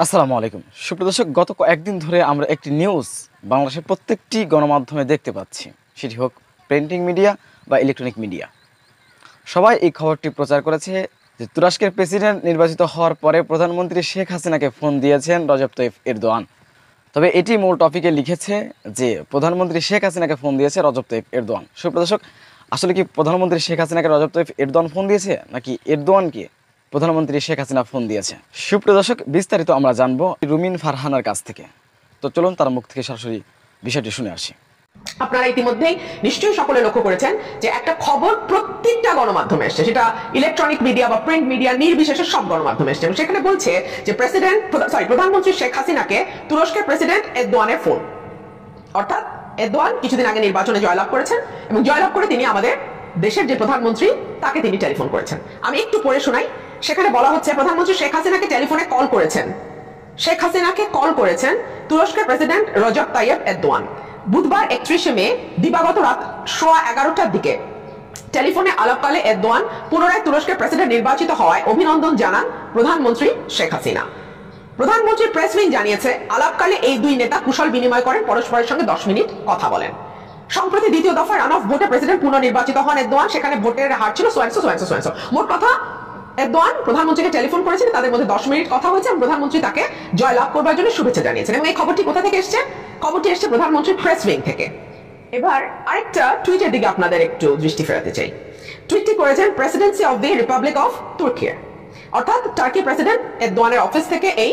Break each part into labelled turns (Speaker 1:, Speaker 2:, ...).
Speaker 1: আসসালামু আলাইকুম সুপ্রিয় দর্শক, গত কয়েকদিন ধরে আমরা একটি নিউজ বাংলাদেশের প্রত্যেকটি গণমাধ্যমে দেখতে পাচ্ছি, সেটি হোক প্রিন্টিং মিডিয়া বা ইলেকট্রনিক মিডিয়া। সবাই এই খবরটি প্রচার করেছে যে তুরস্কের প্রেসিডেন্ট নির্বাচিত হওয়ার পরে প্রধানমন্ত্রী শেখ হাসিনাকে ফোন দিয়েছেন রজব তাইয়িপ এরদোয়ান। তবে এটি মূল টপিকে লিখেছে যে প্রধানমন্ত্রী শেখ হাসিনাকে ফোন দিয়েছে রজব তাইয়িপ এরদোয়ান। সুপ্রিয় দর্শক, আসলে কি প্রধানমন্ত্রী শেখ হাসিনাকে রজব তাইয়িপ এরদোয়ান ফোন দিয়েছে, নাকি এরদোয়ানকে প্রধানমন্ত্রী শেখ হাসিনা ফোন দিয়েছে? সুপ্রিয় দর্শক, বিস্তারিত আমরা জানবো রুমিন ফারহানার কাছ থেকে। তো চলুন তার মুখ থেকে সরাসরি বিষয়টি শুনে আসি।
Speaker 2: আপনারা ইতিমধ্যেই নিশ্চয়ই সকলে লক্ষ্য করেছেন যে একটা খবর প্রত্যেকটা গণমাধ্যমে এসছে, সেটা ইলেকট্রনিক মিডিয়া বা প্রিন্ট মিডিয়া নির্বিশেষে সব গণমাধ্যমে এসছে, এবং সেখানে বলছে যে প্রধানমন্ত্রী শেখ হাসিনাকে তুরস্কের প্রেসিডেন্ট এরদোয়ানের ফোন। অর্থাৎ এরদোয়ান কিছুদিন আগে নির্বাচনে জয়লাভ করেছেন এবং জয়লাভ করে তিনি আমাদের দেশের যে প্রধানমন্ত্রী তাকে তিনি টেলিফোন করেছেন। আমি একটু পড়ে শোনাই। সেখানে বলা হচ্ছে প্রধানমন্ত্রী শেখ হাসিনাকে টেলিফোনে কল করেছেন। শেখ হাসিনাকে কল করেছেন তুরস্কের প্রেসিডেন্ট রজব তাইয়িপ এরদোয়ান। বুধবার 31শে মে দিবাগত রাত 11:15টার দিকে টেলিফোনে আলাপকালে এরদোয়ান পুনরায় তুরস্কের প্রেসিডেন্ট নির্বাচিত হওয়ায় অভিনন্দন জানান প্রধানমন্ত্রী শেখ হাসিনা। প্রধানমন্ত্রীর প্রেস উইং জানিয়েছে, আলাপকালে এই দুই নেতা কুশল বিনিময় করেন, পরস্পরের সঙ্গে 10 মিনিট কথা বলেন। সম্প্রতি দ্বিতীয় দফায় রান অফ ভোটে প্রেসিডেন্ট পুনর্নির্বাচিত হন এরদোয়ান। সেখানে ভোটের হার ছিল সোয়ানসো। মোট কথা, এরদোয়ান প্রধানমন্ত্রীকে টেলিফোন করেছেন, তাদের মধ্যে 10 মিনিট কথা হয়েছে এবং প্রধানমন্ত্রী তাকে জয়লাভ করবার জন্য শুভেচ্ছা জানিয়েছেন। এবং এই খবরটি কোথা থেকে এসেছে? খবরটি এসেছে প্রধানমন্ত্রীর প্রেস উইং থেকে। এবার আরেকটা টুইটের দিকে আপনাদের একটু দৃষ্টি ফেরাতে চাই। টুইটটি করেছেন presidency of the republic of Turkiye, অর্থাৎ টার্কি প্রেসিডেন্ট এরদোয়ানের অফিস থেকে এই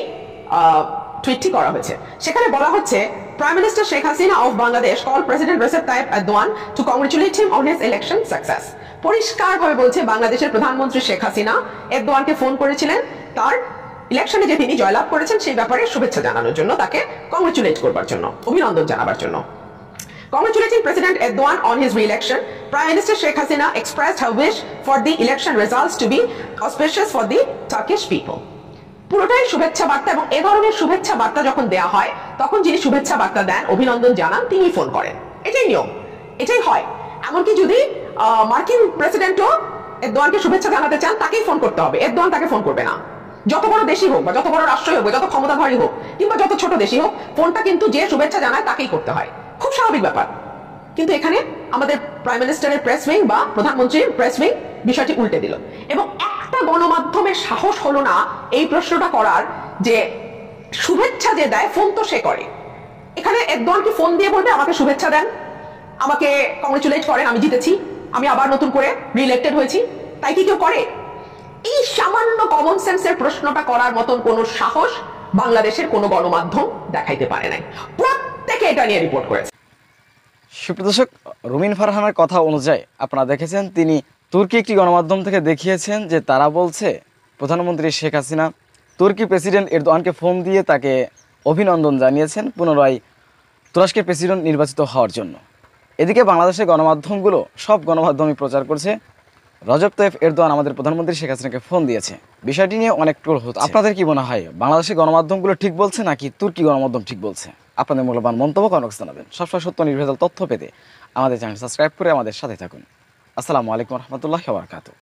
Speaker 2: টুইটটি করা হয়েছে। সেখানে বলা হচ্ছে, prime minister Sheikh Hasina of Bangladesh call president Recep Tayyip Erdogan to congratulate him on his election success. পরিষ্কারভাবে বলছে, বাংলাদেশের প্রধানমন্ত্রী শেখ হাসিনা এরদোয়ানকে ফোন করেছিলেন তার ইলেকশনে যে তিনি জয়লাভ করেছেন সেই ব্যাপারে শুভেচ্ছা জানানোর জন্য, তাকে কংগ্রেচুলেট করবার জন্য, অভিনন্দন জানাবার জন্য। Congratulating President Erdogan on his re-election, Prime Minister Sheikh Hasina expressed her wish for the election results to be auspicious for the Turkish people. পুরোটাই শুভেচ্ছা বার্তা, এবং এ ধরনের শুভেচ্ছা বার্তা যখন দেয়া হয় তখন যিনি শুভেচ্ছা বার্তা দেন, অভিনন্দন জানান, তিনি ফোন করেন। এটাই নিয়ম, এটাই হয়। এমনকি যদি মার্কিন প্রেসিডেন্টও এরদোয়ানকে শুভেচ্ছা জানাতে চান, তাকেই ফোন করতে হবে, এরদোয়ান তাকে ফোন করবে না। যত বড় দেশই হোক বা যত বড় রাষ্ট্রই হোক, যত ক্ষমতাধরই হোক কিংবা যত ছোট দেশই হোক, ফোনটা কিন্তু যে শুভেচ্ছা জানায় তাকেই করতে হয়। খুব স্বাভাবিক ব্যাপার। কিন্তু এখানে আমাদের প্রাইম মিনিস্টারের প্রেস উইং বা প্রধানমন্ত্রীর প্রেস উইং বিষয়টি উল্টে দিল, এবং একটা গণমাধ্যমের সাহস হলো না এই প্রশ্নটা করার যে শুভেচ্ছা যে দেয় ফোন তো সে করে। এখানে এরদোয়ানকে ফোন দিয়ে বলবে আমাকে শুভেচ্ছা দেন, আমাকে কংগ্রেচুলেট করেন, আমি জিতেছি, আমি আবার নতুন করে রিইলেক্টেড হয়েছি, তাই কি কেউ করে? এই সামান্য কমন সেন্সের প্রশ্নটা করার মতন কোনো সাহস বাংলাদেশের কোনো গণমাধ্যম দেখাইতে পারে নাই। প্রত্যেকে এটা নিয়ে রিপোর্ট করেছে।
Speaker 1: সুপ্রিয় দর্শক, রুমিন ফারহানার কথা অনুযায়ী আপনারা দেখেছেন, তিনি তুর্কি একটি গণমাধ্যম থেকে দেখিয়েছেন যে তারা বলছে প্রধানমন্ত্রী শেখ হাসিনা তুর্কি প্রেসিডেন্ট এরদোয়ানকে ফোন দিয়ে তাকে অভিনন্দন জানিয়েছেন পুনরায় তুরস্কের প্রেসিডেন্ট নির্বাচিত হওয়ার জন্য। এদিকে বাংলাদেশের গণমাধ্যমগুলো, সব গণমাধ্যমই প্রচার করছে রজব তাইয়িপ এরদোয়ান আমাদের প্রধানমন্ত্রী শেখ হাসিনাকে ফোন দিয়েছে। বিষয়টি নিয়ে অনেক ট্রোল হচ্ছে। আপনাদের কি মনে হয়, বাংলাদেশের গণমাধ্যমগুলো ঠিক বলছে নাকি তুর্কি গণমাধ্যম ঠিক বলছে? আপনাদের মূল্যবান মন্তব্য কমেন্টে জানাবেন। সবসময় সত্য নির্ভেজাল তথ্য পেতে আমাদের চ্যানেল সাবস্ক্রাইব করে আমাদের সাথে থাকুন। আসসালামু আলাইকুম রহমতুল্লাহি ওয়া বারাকাতুহু।